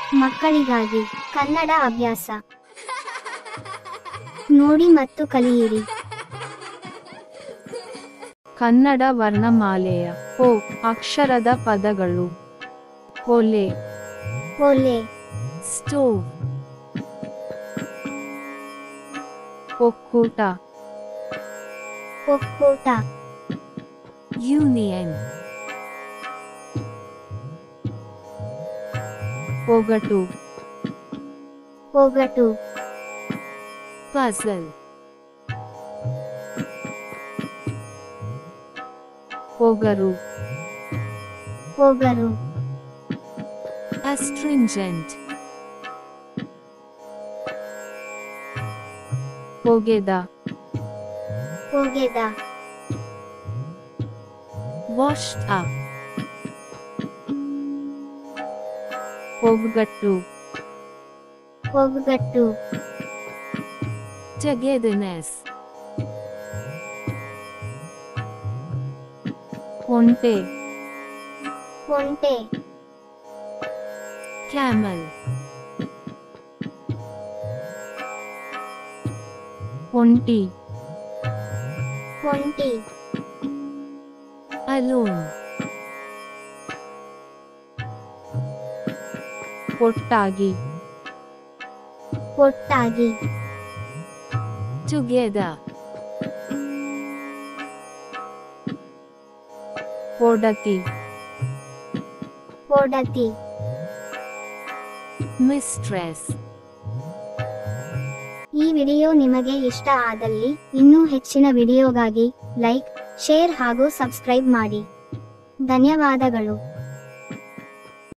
ಮಕ್ಕಳಿಗಾಗಿ ಕನ್ನಡ ಅಭ್ಯಾಸ ನೋಡಿ ಮತ್ತು ಕಲಿಯಿರಿ. ಕನ್ನಡ ವರ್ಣಮಾಲೆಯ ಒ ಅಕ್ಷರದ ಪದಗಳು: ಒಲೆ, ಒಲೆ, ಸ್ಟೋವ್, ಒಕ್ಕೂಟ, ಒಕ್ಕೂಟ, ಯೂನಿಯನ್, ಒಗಟು, ಒಗಟು, ಪಜಲ್, ಒಗರು, ಒಗರು, ಅಸ್ಟ್ರಿಂಜೆಂಟ್, ಒಗೆದ, ಒಗೆದ, ವಾಶ್ಡ್ ಅಪ್, ಒಗ್ಗಟ್ಟು, ಒಗ್ಗಟ್ಟು, ಟೊಗೆದರ್ನೆಸ್, ಒಂಟೆ, ಒಂಟೆ, ಕ್ಯಾಮಲ್, ಒಂಟಿ, ಒಂಟಿ, ಅಲೋನ್, ಒಟ್ಟಾಗಿ, ಒಟ್ಟಾಗಿ, ಟುಗೆದರ್, ಒಡತಿ, ಒಡತಿ, ಮಿಸ್ಟ್ರೆಸ್. ಈ ವಿಡಿಯೋ ನಿಮಗೆ ಇಷ್ಟ ಆದಲ್ಲಿ ಇನ್ನೂ ಹೆಚ್ಚಿನ ವಿಡಿಯೋಗಾಗಿ ಲೈಕ್, ಶೇರ್ ಹಾಗೂ ಸಬ್ಸ್ಕ್ರೈಬ್ ಮಾಡಿ. ಧನ್ಯವಾದಗಳು.